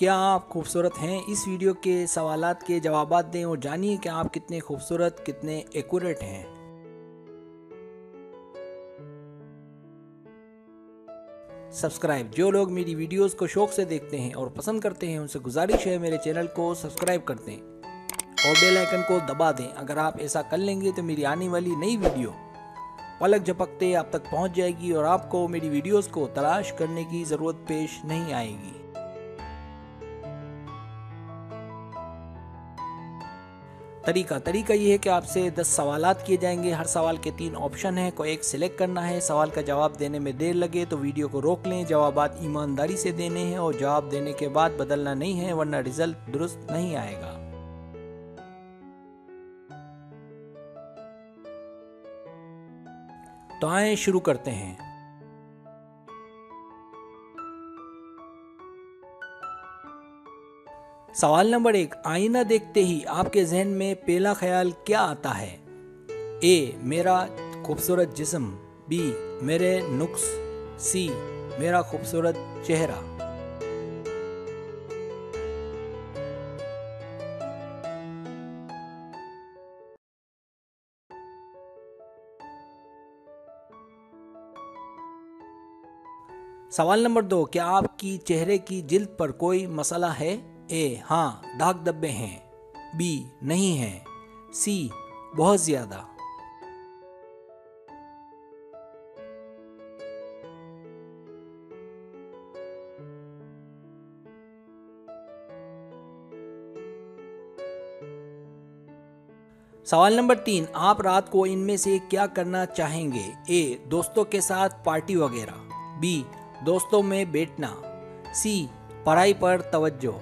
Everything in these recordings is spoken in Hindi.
क्या आप खूबसूरत हैं? इस वीडियो के सवालात के जवाबात दें और जानिए कि आप कितने खूबसूरत, कितने एक्यूरेट हैं। सब्सक्राइब। जो लोग मेरी वीडियोस को शौक से देखते हैं और पसंद करते हैं उनसे गुजारिश है मेरे चैनल को सब्सक्राइब कर दें और बेल आइकन को दबा दें। अगर आप ऐसा कर लेंगे तो मेरी आने वाली नई वीडियो पलक झपकते आप तक पहुंच जाएगी और आपको मेरी वीडियोस को तलाश करने की ज़रूरत पेश नहीं आएगी। तरीका ये है कि आपसे 10 सवालात किए जाएंगे। हर सवाल के 3 ऑप्शन हैं, कोई एक सिलेक्ट करना है। सवाल का जवाब देने में देर लगे तो वीडियो को रोक लें। जवाबात ईमानदारी से देने हैं और जवाब देने के बाद बदलना नहीं है, वरना रिजल्ट दुरुस्त नहीं आएगा। तो आए शुरू करते हैं। सवाल नंबर 1, आईना देखते ही आपके जहन में पहला ख्याल क्या आता है? ए, मेरा खूबसूरत जिस्म। बी, मेरे नुक्स। सी, मेरा खूबसूरत चेहरा। सवाल नंबर 2, क्या आपकी चेहरे की जिल्द पर कोई मसला है? ए, हाँ, दाग धब्बे हैं। बी, नहीं है। सी, बहुत ज्यादा। सवाल नंबर 3, आप रात को इनमें से क्या करना चाहेंगे? ए, दोस्तों के साथ पार्टी वगैरह। बी, दोस्तों में बैठना। सी, पढ़ाई पर तवज्जो।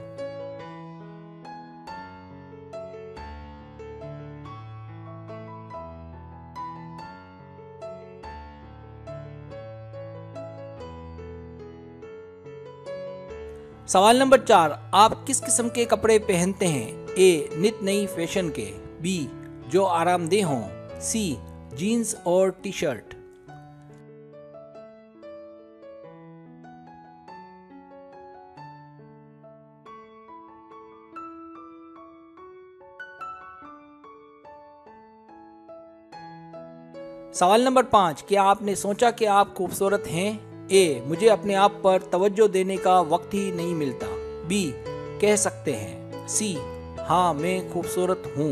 सवाल नंबर 4, आप किस किस्म के कपड़े पहनते हैं? ए, नित नई फैशन के। बी, जो आरामदेह हों। सी, जीन्स और टी शर्ट। सवाल नंबर 5, क्या आपने सोचा कि आप खूबसूरत हैं? ए, मुझे अपने आप पर तवज्जो देने का वक्त ही नहीं मिलता। बी, कह सकते हैं। सी, हाँ, मैं खूबसूरत हूँ।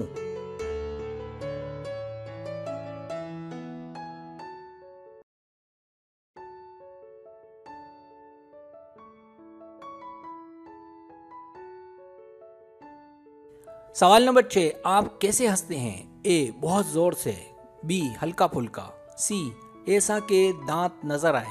सवाल नंबर 6, आप कैसे हंसते हैं? ए, बहुत जोर से। बी, हल्का फुल्का। सी, ऐसा के दांत नजर आए।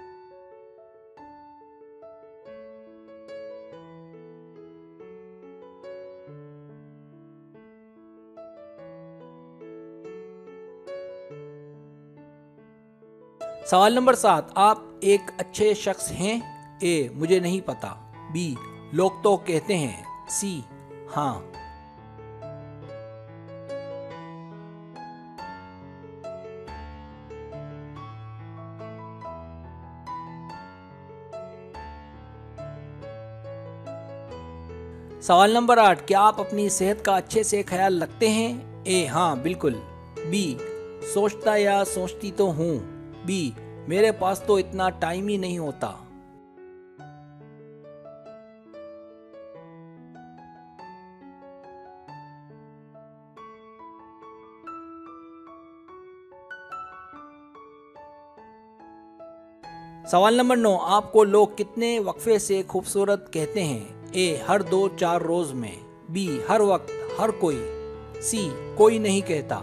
सवाल नंबर 7, आप एक अच्छे शख्स हैं? ए, मुझे नहीं पता। बी, लोग तो कहते हैं। सी, हाँ। सवाल नंबर 8, क्या आप अपनी सेहत का अच्छे से ख्याल रखते हैं? ए, हाँ, बिल्कुल। बी, सोचता या सोचती तो हूँ। बी, मेरे पास तो इतना टाइम ही नहीं होता। सवाल नंबर 9, आपको लोग कितने वक्फे से खूबसूरत कहते हैं? ए, हर 2-4 रोज में। बी, हर वक्त, हर कोई। सी, कोई नहीं कहता।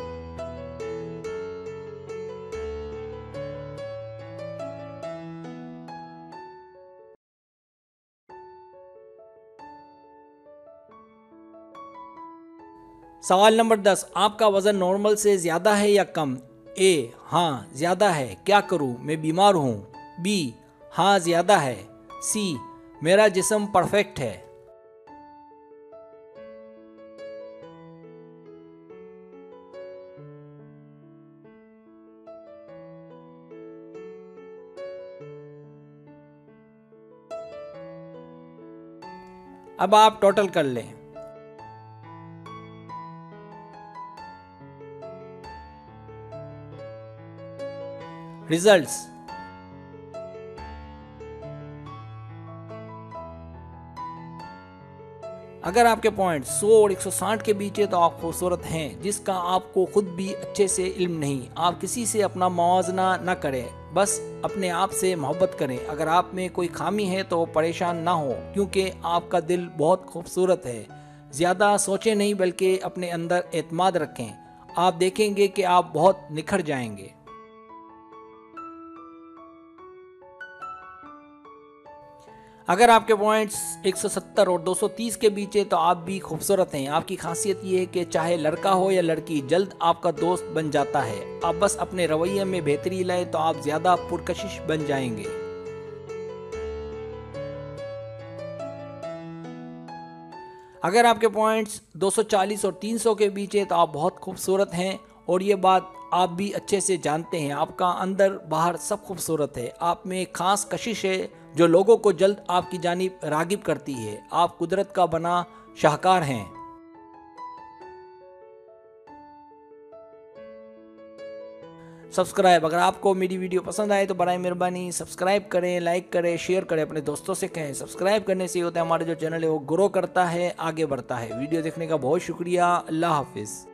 सवाल नंबर 10, आपका वजन नॉर्मल से ज्यादा है या कम? ए, हाँ, ज्यादा है, क्या करूं, मैं बीमार हूं। बी, हाँ, ज्यादा है। सी, मेरा जिस्म परफेक्ट है। अब आप टोटल कर लें। रिजल्ट्स। अगर आपके पॉइंट 100 और 160 के बीच है तो आप खूबसूरत हैं, जिसका आपको खुद भी अच्छे से इल्म नहीं। आप किसी से अपना मुआवजा न करें, बस अपने आप से मोहब्बत करें। अगर आप में कोई खामी है तो परेशान ना हो, क्योंकि आपका दिल बहुत खूबसूरत है। ज़्यादा सोचें नहीं, बल्कि अपने अंदर एतमाद रखें। आप देखेंगे कि आप बहुत निखर जाएंगे। अगर आपके पॉइंट्स 170 और 230 के बीच है तो आप भी खूबसूरत हैं। आपकी खासियत ये है कि चाहे लड़का हो या लड़की, जल्द आपका दोस्त बन जाता है। आप बस अपने रवैये में बेहतरी लाएं तो आप ज़्यादा पुरकशिश बन जाएंगे। अगर आपके पॉइंट्स 240 और 300 के बीच है तो आप बहुत खूबसूरत हैं, और ये बात आप भी अच्छे से जानते हैं। आपका अंदर बाहर सब खूबसूरत है। आप में एक खास कशिश है जो लोगों को जल्द आपकी जानिब रागिब करती है। आप कुदरत का बना शाहकार हैं। सब्सक्राइब। अगर आपको मेरी वीडियो पसंद आए तो बराए मेहरबानी सब्सक्राइब करें, लाइक करें, शेयर करें, अपने दोस्तों से कहें। सब्सक्राइब करने से होता है हमारा जो चैनल है वो ग्रो करता है, आगे बढ़ता है। वीडियो देखने का बहुत शुक्रिया। अल्लाह हाफिज़।